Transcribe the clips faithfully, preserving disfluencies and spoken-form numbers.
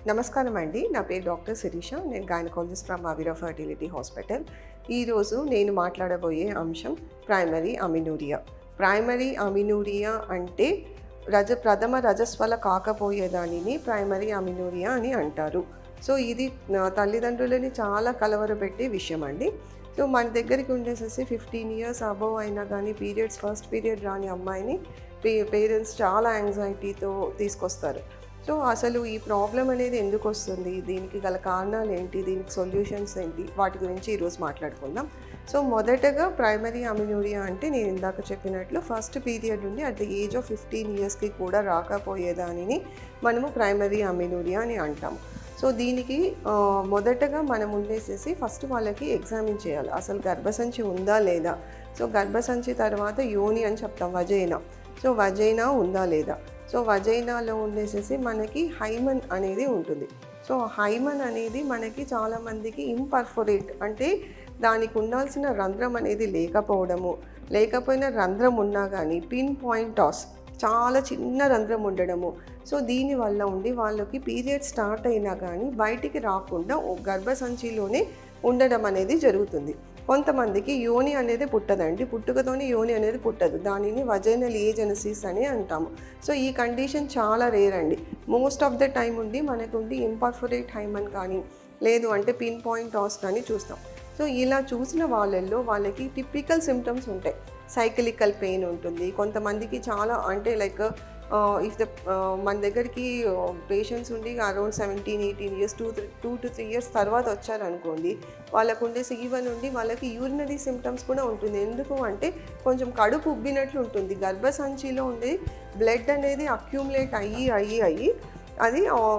నమస్కారం అండి. నా పేరు డాక్టర్ శిరీష. నేను gynaecologist from Avira fertility hospital. ఈరోజు నేను మాట్లాడబోయే అంశం ప్రైమరీ అమినూరియా. ప్రైమరీ అమినూరియా అంటే రజ ప్రథమ రజస్వల కాకపోయేదానిని ప్రైమరీ అమినూరియా అని అంటారు. సో ఇది తల్లిదండ్రులని చాలా కలవరపెట్టే విషయం అండి. సో మన దగ్గరికి ఉండేసేసి ఫిఫ్టీన్ ఇయర్స్ అబోవ్ అయినా కానీ పీరియడ్స్ ఫస్ట్ పీరియడ్ రాని అమ్మాయిని పే పేరెంట్స్ చాలా యాంగ్జైటీతో తీసుకొస్తారు. సో అసలు ఈ ప్రాబ్లం అనేది ఎందుకు వస్తుంది, దీనికి గల కారణాలు ఏంటి, దీనికి సొల్యూషన్స్ ఏంటి, వాటి గురించి ఈరోజు మాట్లాడుకుందాం. సో మొదటగా ప్రైమరీ అమినూరియా అంటే నేను ఇందాక చెప్పినట్లు ఫస్ట్ పీరియడ్ నుండి at the age of fifteen ఇయర్స్కి కూడా రాకపోయేదానిని మనము ప్రైమరీ అమినూరియా అని అంటాము. సో దీనికి మొదటగా మనం ఉండేసేసి ఫస్ట్ వాళ్ళకి ఎగ్జామిన్ చేయాలి, అసలు గర్భసంచి ఉందా లేదా. సో గర్భసంచి తర్వాత యోని అని చెప్తాం, వజైనా. సో వజైనా ఉందా లేదా. సో వజైనాలో ఉండేసేసి మనకి హైమన్ అనేది ఉంటుంది. సో హైమన్ అనేది మనకి చాలామందికి ఇంపర్ఫొరేట్ అంటే దానికి ఉండాల్సిన రంధ్రం అనేది లేకపోవడము, లేకపోయినా రంధ్రం ఉన్నా కానీ పిన్ పాయింట్ టాస్ చాలా చిన్న రంధ్రం ఉండడము. సో దీనివల్ల ఉండి వాళ్ళకి పీరియడ్ స్టార్ట్ అయినా కానీ బయటికి రాకుండా గర్భసంచిలోనే ఉండడం అనేది జరుగుతుంది. కొంతమందికి యోని అనేది పుట్టదండి, పుట్టుకతోనే యోని అనేది పుట్టదు, దానిని వజైనల్ ఏజెనసిస్ అని అంటాము. సో ఈ కండిషన్ చాలా రేర్ అండి. మోస్ట్ ఆఫ్ ద టైం ఉండి మనకు ఉండి ఇంపర్ఫొరేట్ హైమన్ కానీ లేదు అంటే పిన్ పాయింట్ టాస్ కానీ చూస్తాం. సో ఇలా చూసిన వాళ్ళల్లో వాళ్ళకి టిపికల్ సిమ్టమ్స్ ఉంటాయి. సైకిలికల్ పెయిన్ ఉంటుంది, కొంతమందికి చాలా అంటే లైక్ ఇఫ్ ద మన దగ్గరికి పేషెంట్స్ ఉండి around seventeen eighteen years two two to three years తర్వాత వచ్చారనుకోండి, వాళ్ళకు ఉండే ఈవెన్ ఉండి వాళ్ళకి యూరినరీ సిమ్టమ్స్ కూడా ఉంటుంది. ఎందుకు అంటే కొంచెం కడుపు ఉబ్బినట్లు ఉంటుంది, గర్భసంచిలో ఉండే బ్లడ్ అనేది అక్యూములేట్ అయ్యి అయ్యి అయ్యి అది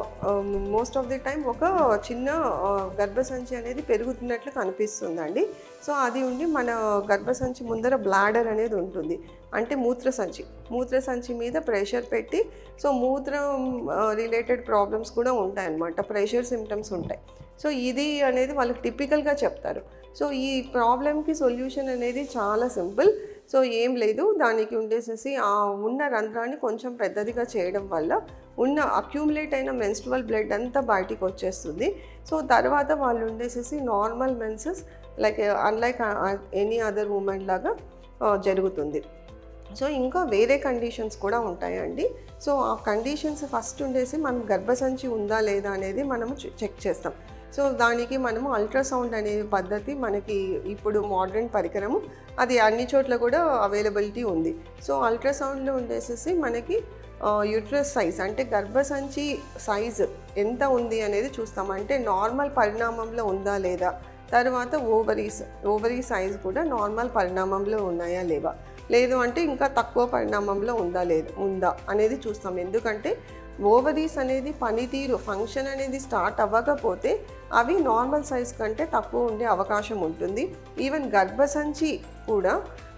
మోస్ట్ ఆఫ్ ది టైం ఒక చిన్న గర్భసంచి అనేది పెరుగుతున్నట్లు కనిపిస్తుందండి. సో అది ఉండి మన గర్భసంచి ముందర బ్లాడర్ అనేది ఉంటుంది, అంటే మూత్రసంచి మూత్రసంచి మీద ప్రెషర్ పెట్టి సో మూత్రం రిలేటెడ్ ప్రాబ్లమ్స్ కూడా ఉంటాయన్నమాట, ప్రెషర్ సిమ్టమ్స్ ఉంటాయి. సో ఇది అనేది వాళ్ళకి టిపికల్గా చెప్తారు. సో ఈ ప్రాబ్లమ్కి సొల్యూషన్ అనేది చాలా సింపుల్. సో ఏం లేదు, దానికి ఉండేసేసి ఆ ఉన్న రంధ్రాన్ని కొంచెం పెద్దదిగా చేయడం వల్ల ఉన్న అక్యూములేట్ అయిన మెన్స్ట్రువల్ బ్లడ్ అంతా బయటికి వచ్చేస్తుంది. సో తర్వాత వాళ్ళు ఉండేసేసి normal menses like unlike any other women లాగా జరుగుతుంది. సో ఇంకా వేరే కండిషన్స్ కూడా ఉంటాయండి. సో ఆ కండిషన్స్ ఫస్ట్ ఉండేసి మనం గర్భసంచి ఉందా లేదా అనేది మనము చెక్ చేస్తాం. సో దానికి మనము అల్ట్రాసౌండ్ అనే పద్ధతి మనకి ఇప్పుడు మోడర్న్ పరికరము, అది అన్ని చోట్ల కూడా అవైలబిలిటీ ఉంది. సో అల్ట్రాసౌండ్లో ఉండేసేసి మనకి యూట్రస్ సైజ్ అంటే గర్భసంచి సైజు ఎంత ఉంది అనేది చూస్తాం, అంటే నార్మల్ పరిణామంలో ఉందా లేదా. తర్వాత ఓవరీస్ ఓవరీ సైజ్ కూడా నార్మల్ పరిణామంలో ఉన్నాయా లేవా, లేదు అంటే ఇంకా తక్కువ పరిణామంలో ఉందా లేదు ఉందా అనేది చూస్తాం. ఎందుకంటే ఓవరీస్ అనేది పనితీరు ఫంక్షన్ అనేది స్టార్ట్ అవ్వకపోతే అవి నార్మల్ సైజ్ కంటే తక్కువ ఉండే అవకాశం ఉంటుంది. ఈవెన్ గర్భసంచి కూడా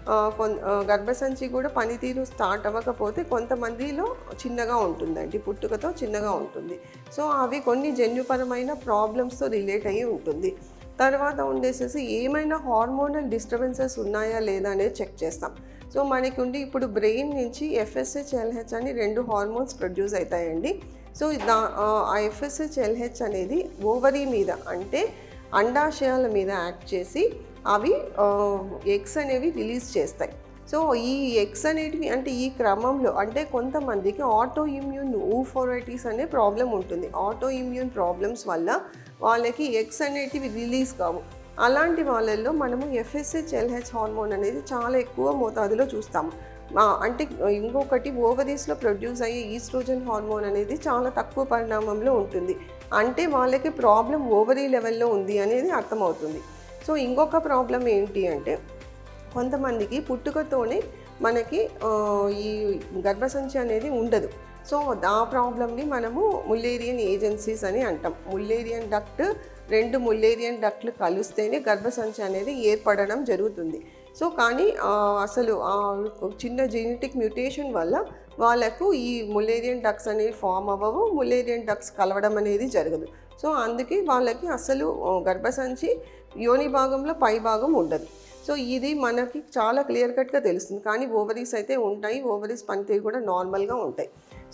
గర్భసంచి కూడా పనితీరు స్టార్ట్ అవ్వకపోతే కొంతమందిలో చిన్నగా ఉంటుందండి, పుట్టుకతో చిన్నగా ఉంటుంది. సో అవి కొన్ని జన్యుపరమైన ప్రాబ్లమ్స్తో రిలేట్ అయ్యి ఉంటుంది. తర్వాత ఉండేసేసి ఏమైనా హార్మోనల్ డిస్టర్బెన్సెస్ ఉన్నాయా లేదా అనేది చెక్ చేస్తాం. సో మనకి ఉండి ఇప్పుడు బ్రెయిన్ నుంచి ఎఫ్ఎస్హెచ్ ఎల్హెచ్ అని రెండు హార్మోన్స్ ప్రొడ్యూస్ అవుతాయండి. సో దా ఆ ఎఫ్ఎస్హెచ్ ఎల్హెచ్ అనేది ఓవరీ మీద అంటే అండాశయాల మీద యాక్ట్ చేసి అవి ఎగ్స్ అనేవి రిలీజ్ చేస్తాయి. సో ఈ ఎగ్స్ అనేటివి అంటే ఈ క్రమంలో అంటే కొంతమందికి ఆటో ఇమ్యూన్ ఊఫోరైటిస్ అనే ప్రాబ్లం ఉంటుంది. ఆటో ఇమ్యూన్ ప్రాబ్లమ్స్ వల్ల వాళ్ళకి ఎగ్స్ అనేటివి రిలీజ్ కావు. అలాంటి వాళ్ళల్లో మనము ఎఫ్ఎస్హెచ్ ఎల్హెచ్ హార్మోన్ అనేది చాలా ఎక్కువ మోతాదులో చూస్తాము. అంటే ఇంకొకటి ఓవరీస్లో ప్రొడ్యూస్ అయ్యే ఈస్ట్రోజన్ హార్మోన్ అనేది చాలా తక్కువ పరిణామంలో ఉంటుంది, అంటే వాళ్ళకి ప్రాబ్లం ఓవరీ లెవెల్లో ఉంది అనేది అర్థమవుతుంది. సో ఇంకొక ప్రాబ్లం ఏంటి అంటే కొంతమందికి పుట్టుకతోనే మనకి ఈ గర్భసంచి అనేది ఉండదు. సో ఆ ప్రాబ్లమ్ని మనము ముల్లేరియన్ ఏజెన్సీస్ అని అంటాం. ముల్లేరియన్ డక్ట్ రెండు ముల్లేరియన్ డక్ట్లు కలిస్తేనే గర్భసంచి అనేది ఏర్పడడం జరుగుతుంది. సో కానీ అసలు చిన్న జెనెటిక్ మ్యూటేషన్ వల్ల వాళ్ళకు ఈ ముల్లేరియన్ డక్స్ అనేవి ఫామ్ అవ్వవు, ముల్లేరియన్ డక్స్ కలవడం అనేది జరగదు. సో అందుకే వాళ్ళకి అసలు గర్భసంచి యోని భాగంలో పై భాగం ఉండదు. సో ఇది మనకి చాలా క్లియర్ కట్గా తెలుస్తుంది. కానీ ఓవరీస్ అయితే ఉంటాయి, ఓవరీస్ పనితీరు కూడా నార్మల్గా ఉంటాయి.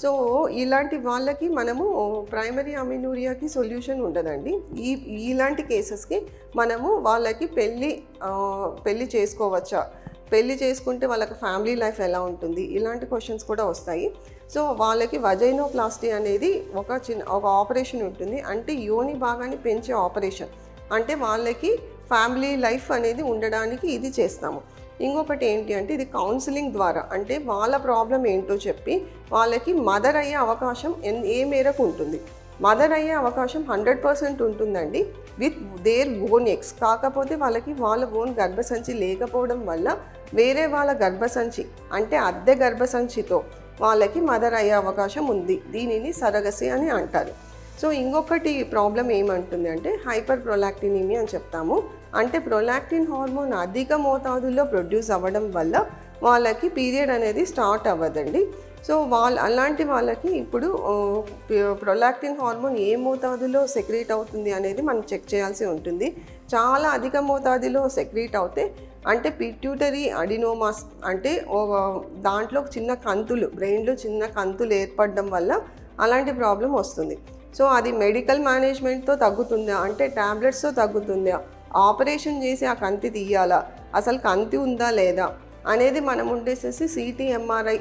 సో ఇలాంటి వాళ్ళకి మనము ప్రైమరీ అమినూరియాకి సొల్యూషన్ ఉండదండి. ఈ ఇలాంటి కేసెస్కి మనము వాళ్ళకి పెళ్ళి పెళ్ళి చేసుకోవచ్చా, పెళ్ళి చేసుకుంటే వాళ్ళకి ఫ్యామిలీ లైఫ్ ఎలా ఉంటుంది, ఇలాంటి క్వశ్చన్స్ కూడా వస్తాయి. సో వాళ్ళకి వజైనోప్లాస్టీ అనేది ఒక చిన్న ఒక ఆపరేషన్ ఉంటుంది. అంటే యోని భాగాన్ని పెంచే ఆపరేషన్. అంటే వాళ్ళకి ఫ్యామిలీ లైఫ్ అనేది ఉండడానికి ఇది చేస్తాము. ఇంకొకటి ఏంటి అంటే ఇది కౌన్సిలింగ్ ద్వారా, అంటే వాళ్ళ ప్రాబ్లం ఏంటో చెప్పి వాళ్ళకి మదర్ అయ్యే అవకాశం ఏ మేరకు ఉంటుంది. మదర్ అయ్యే అవకాశం హండ్రెడ్ పర్సెంట్ ఉంటుందండి విత్ దేర్ ఓన్ ఎగ్స్. కాకపోతే వాళ్ళకి వాళ్ళ ఓన్ గర్భసంచి లేకపోవడం వల్ల వేరే వాళ్ళ గర్భసంచి అంటే అద్దె గర్భసంచితో వాళ్ళకి మదర్ అయ్యే అవకాశం ఉంది. దీనిని సరగసి అని అంటారు. సో ఇంకొకటి ప్రాబ్లం ఏమంటుంది అంటే హైపర్ ప్రొలాక్టినిమియా అని చెప్తాము. అంటే ప్రొలాక్టిన్ హార్మోన్ అధిక మోతాదుల్లో ప్రొడ్యూస్ అవ్వడం వల్ల వాళ్ళకి పీరియడ్ అనేది స్టార్ట్ అవ్వదండి. సో వాళ్ళ అలాంటి వాళ్ళకి ఇప్పుడు ప్రొలాక్టిన్ హార్మోన్ ఏ మోతాదులో సెక్రీట్ అవుతుంది అనేది మనం చెక్ చేయాల్సి ఉంటుంది. చాలా అధిక మోతాదులో సెక్రీట్ అవుతే అంటే పిట్యూటరీ అడినోమాస్ అంటే దాంట్లో చిన్న కంతులు, బ్రెయిన్లో చిన్న కంతులు ఏర్పడడం వల్ల అలాంటి ప్రాబ్లం వస్తుంది. సో అది మెడికల్ మేనేజ్మెంట్తో తగ్గుతుందా అంటే ట్యాబ్లెట్స్తో తగ్గుతుందా, ఆపరేషన్ చేసి ఆ కంతి తీయాలా, అసలు కంతి ఉందా లేదా అనేది మనం ఉండేసేసి సిటీ ఎంఆర్ఐ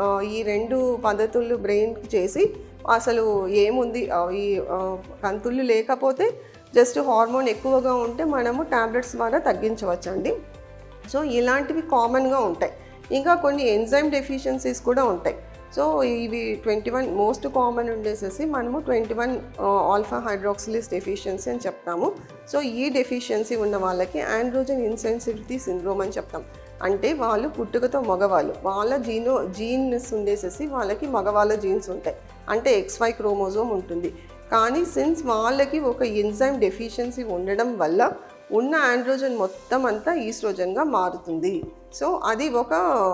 ఈ రెండు పద్ధతులు బ్రెయిన్కి చేసి అసలు ఏముంది, ఈ కంతులు లేకపోతే జస్ట్ హార్మోన్ ఎక్కువగా ఉంటే మనము ట్యాబ్లెట్స్ ద్వారా తగ్గించవచ్చండి. సో ఇలాంటివి కామన్గా ఉంటాయి. ఇంకా కొన్ని ఎంజైమ్ డెఫిషియన్సీస్ కూడా ఉంటాయి. సో ఇవి ట్వంటీ వన్ మోస్ట్ కామన్ ఉండేసేసి మనము twenty one alpha hydroxylase deficiency అని చెప్తాము. సో ఈ డెఫిషియన్సీ ఉన్న వాళ్ళకి ఆండ్రోజన్ ఇన్సెన్సిటివిటీ సిండ్రోమ్ అని చెప్తాం. అంటే వాళ్ళు పుట్టుకతో మగవాళ్ళు, వాళ్ళ జీనో జీన్స్ ఉండేసేసి వాళ్ళకి మగవాళ్ళ జీన్స్ ఉంటాయి. అంటే ఎక్స్ వై క్రోమోజోమ్ ఉంటుంది. కానీ సిన్స్ వాళ్ళకి ఒక ఎంజైమ్ డెఫిషియన్సీ ఉండడం వల్ల ఉన్న ఆండ్రోజన్ మొత్తం అంతా ఈస్ట్రోజన్గా మారుతుంది. సో అది ఒక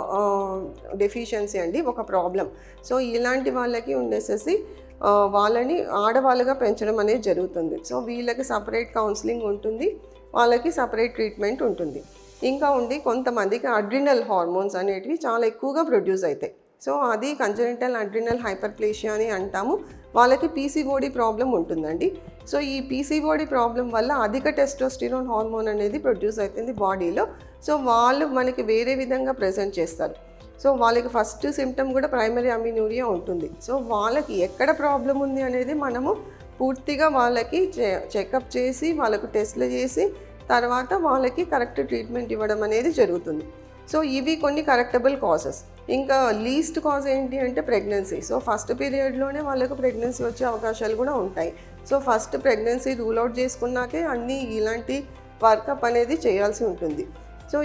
డెఫిషియన్సీ అండి, ఒక ప్రాబ్లం. సో ఇలాంటి వాళ్ళకి ఉండేసేసి వాళ్ళని ఆడవాళ్ళుగా పెంచడం అనేది జరుగుతుంది. సో వీళ్ళకి సపరేట్ కౌన్సిలింగ్ ఉంటుంది, వాళ్ళకి సపరేట్ ట్రీట్మెంట్ ఉంటుంది. ఇంకా ఉండి కొంతమందికి అడ్రినల్ హార్మోన్స్ అనేటివి చాలా ఎక్కువగా ప్రొడ్యూస్ అవుతాయి. సో అది కంజనిటల్ అడ్రినల్ హైపర్ప్లేషియా అని అంటాము. వాళ్ళకి పీసీఓడి ప్రాబ్లం ఉంటుందండి. సో ఈ పీసీఓడి ప్రాబ్లం వల్ల అధిక టెస్టోస్టిరోన్ హార్మోన్ అనేది ప్రొడ్యూస్ అవుతుంది బాడీలో. సో వాళ్ళు మనకి వేరే విధంగా ప్రజెంట్ చేస్తారు. సో వాళ్ళకి ఫస్ట్ సిమ్టమ్ కూడా ప్రైమరీ అమినూరియా ఉంటుంది. సో వాళ్ళకి ఎక్కడ ప్రాబ్లం ఉంది అనేది మనము పూర్తిగా వాళ్ళకి చెకప్ చేసి వాళ్ళకు టెస్ట్లు చేసి తర్వాత వాళ్ళకి కరెక్ట్ ట్రీట్మెంట్ ఇవ్వడం అనేది జరుగుతుంది. సో ఇవి కొన్ని కరెక్టబుల్ కాజెస్. ఇంకా లీస్ట్ కాజ్ ఏంటి అంటే ప్రెగ్నెన్సీ. సో ఫస్ట్ పీరియడ్లోనే వాళ్ళకు ప్రెగ్నెన్సీ వచ్చే అవకాశాలు కూడా ఉంటాయి. So first pregnancy rule out చేసుకున్నాకే అన్నీ ఇలాంటి వర్కప్ అనేది చేయాల్సి ఉంటుంది. సో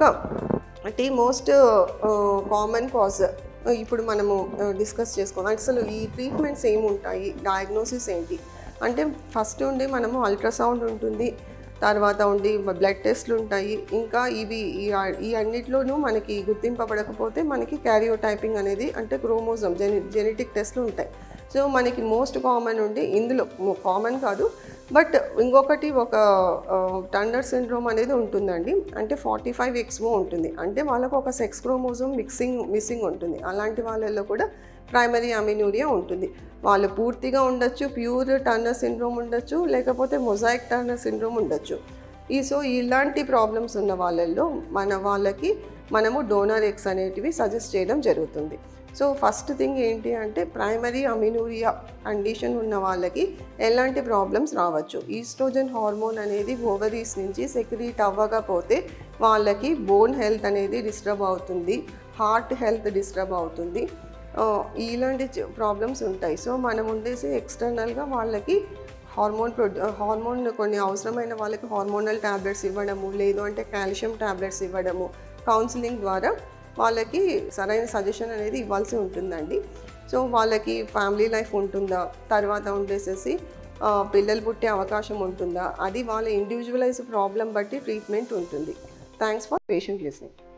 ఇంకొకటి మోస్ట్ కామన్ కాజ్ ఇప్పుడు మనము డిస్కస్ చేసుకోవాలి. అసలు ఈ ట్రీట్మెంట్స్ ఏమి ఉంటాయి, డయాగ్నోసిస్ ఏంటి అంటే ఫస్ట్ ఉండి మనము అల్ట్రాసౌండ్ ఉంటుంది, తర్వాత ఉండి బ్లడ్ టెస్ట్లు ఉంటాయి. ఇంకా ఇవి ఈ అన్నిట్లోనూ మనకి గుర్తింపబడకపోతే మనకి క్యారియోటైపింగ్ అనేది అంటే క్రోమోజోమ్ జెని జెనెటిక్ టెస్ట్లు ఉంటాయి. సో మనకి మోస్ట్ కామన్ ఉండి ఇందులో కామన్ కాదు బట్ ఇంకొకటి ఒక టర్నర్ సిండ్రోమ్ అనేది ఉంటుందండి. అంటే ఫార్టీ ఫైవ్ ఎక్స్ఓ ఉంటుంది. అంటే వాళ్ళకు ఒక సెక్స్ క్రోమోజోమ్ మిక్సింగ్ మిస్సింగ్ ఉంటుంది. అలాంటి వాళ్ళల్లో కూడా ప్రైమరీ అమినూరియా ఉంటుంది. వాళ్ళు పూర్తిగా ఉండొచ్చు, ప్యూర్ టర్నర్ సిండ్రోమ్ ఉండొచ్చు, లేకపోతే మొజాయిక్ టర్నర్ సిండ్రోమ్ ఉండొచ్చు. ఈ సో ఇలాంటి ప్రాబ్లమ్స్ ఉన్న వాళ్ళల్లో మన వాళ్ళకి మనము డోనర్ ఎగ్స్ అనేటివి సజెస్ట్ చేయడం జరుగుతుంది. సో ఫస్ట్ థింగ్ ఏంటి అంటే ప్రైమరీ అమినూరియా కండిషన్ ఉన్న వాళ్ళకి ఎలాంటి ప్రాబ్లమ్స్ రావచ్చు. ఈస్ట్రోజన్ హార్మోన్ అనేది ఓవరీస్ నుంచి సెక్రీట్ అవ్వకపోతే వాళ్ళకి బోన్ హెల్త్ అనేది డిస్టర్బ్ అవుతుంది, హార్ట్ హెల్త్ డిస్టర్బ్ అవుతుంది, ఇలాంటి ప్రాబ్లమ్స్ ఉంటాయి. సో మనం ఉండేసి ఎక్స్టర్నల్గా వాళ్ళకి హార్మోన్ ప్రొడ్యూ హార్మోన్ కొన్ని అవసరమైన వాళ్ళకి హార్మోనల్ ట్యాబ్లెట్స్ ఇవ్వడము, లేదు అంటే కాల్షియం ట్యాబ్లెట్స్ ఇవ్వడము, కౌన్సిలింగ్ ద్వారా వాళ్ళకి సరైన సజెషన్ అనేది ఇవ్వాల్సి ఉంటుందండి. సో వాళ్ళకి ఫ్యామిలీ లైఫ్ ఉంటుందా, తర్వాత ఉండేసేసి పిల్లలు పుట్టే అవకాశం ఉంటుందా, అది వాళ్ళ ఇండివిజువలైజ్ ప్రాబ్లం బట్టి ట్రీట్మెంట్ ఉంటుంది. Thanks for patient listening.